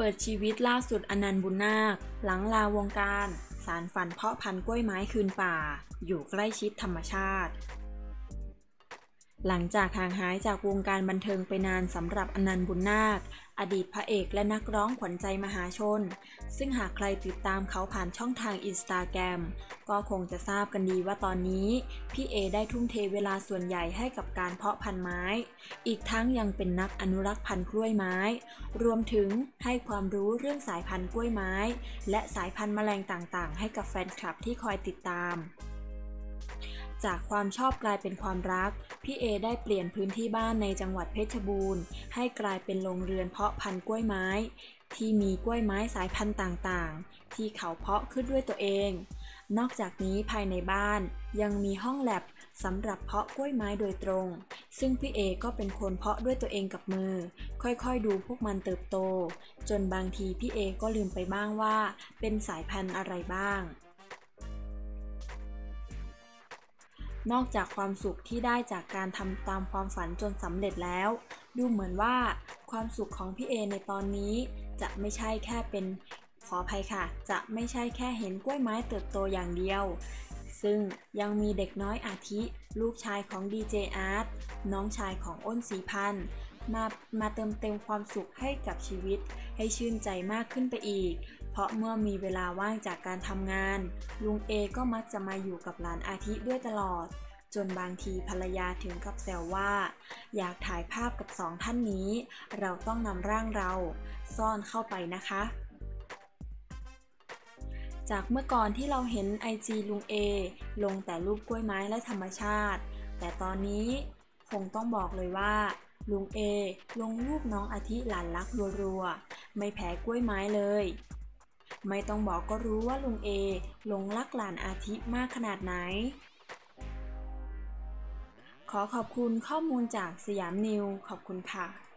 ปิดชีวิตล่าสุดอนันต์ บุญนาคหลังลาวงการสานฝันเพาะพันธุ์กล้วยไม้คืนป่าอยู่ใกล้ชิดธรรมชาติหลังจากห่างหายจากวงการบันเทิงไปนานสำหรับอนันต์ บุญนาคอดีตพระเอกและนักร้องขวัญใจมหาชนซึ่งหากใครติดตามเขาผ่านช่องทาง Instagram ก็คงจะทราบกันดีว่าตอนนี้พี่เอได้ทุ่มเทเวลาส่วนใหญ่ให้กับการเพาะพันธุ์ไม้อีกทั้งยังเป็นนักอนุรักษ์พันธุ์กล้วยไม้รวมถึงให้ความรู้เรื่องสายพันธุ์กล้วยไม้และสายพันธุ์แมลงต่างๆให้กับแฟนคลับที่คอยติดตามจากความชอบกลายเป็นความรักพี่เอได้เปลี่ยนพื้นที่บ้านในจังหวัดเพชรบูรณ์ให้กลายเป็นโรงเรือนเพาะพันธุ์กล้วยไม้ที่มีกล้วยไม้สายพันธุ์ต่างๆที่เขาเพาะขึ้นด้วยตัวเองนอกจากนี้ภายในบ้านยังมีห้องแลบสำหรับเพาะกล้วยไม้โดยตรงซึ่งพี่เอก็เป็นคนเพาะด้วยตัวเองกับมือค่อยๆดูพวกมันเติบโตจนบางทีพี่เอก็ลืมไปบ้างว่าเป็นสายพันธุ์อะไรบ้างนอกจากความสุขที่ได้จากการทำตามความฝันจนสำเร็จแล้วดูเหมือนว่าความสุขของพี่เอในตอนนี้จะไม่ใช่แค่เป็นขออภัยค่ะจะไม่ใช่แค่เห็นกล้วยไม้เติบโตอย่างเดียวซึ่งยังมีเด็กน้อยอาทิลูกชายของดีเจอาร์ตน้องชายของอ้นศรีพันธ์มาเติมเต็มความสุขให้กับชีวิตให้ชื่นใจมากขึ้นไปอีกเพราะเมื่อมีเวลาว่างจากการทำงานลุงเอก็มักจะมาอยู่กับหลานอาทิด้วยตลอดจนบางทีภรรยาถึงกับแซวว่าอยากถ่ายภาพกับสองท่านนี้เราต้องนำร่างเราซ่อนเข้าไปนะคะจากเมื่อก่อนที่เราเห็น IG ลุงเอลงแต่รูปกล้วยไม้และธรรมชาติแต่ตอนนี้คงต้องบอกเลยว่าลุงเอลงรูปน้องอาทิหลานรักรัวๆไม่แพ้กล้วยไม้เลยไม่ต้องบอกก็รู้ว่าลุงเอหลงรักหลานอาทิมากขนาดไหนขอขอบคุณข้อมูลจากสยามนิวขอบคุณค่ะ